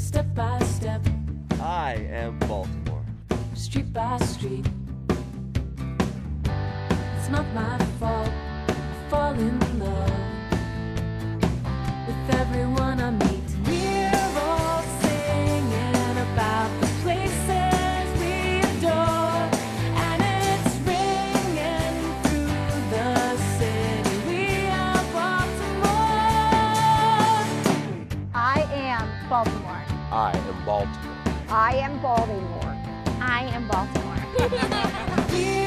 step by step, I am Baltimore. street by street. It's not my fault I fall in love with everyone I meet. We're all singing about the places we adore, and it's ringing through the city. We are Baltimore. I am Baltimore. I am Baltimore. I am Baltimore. I am Baltimore. We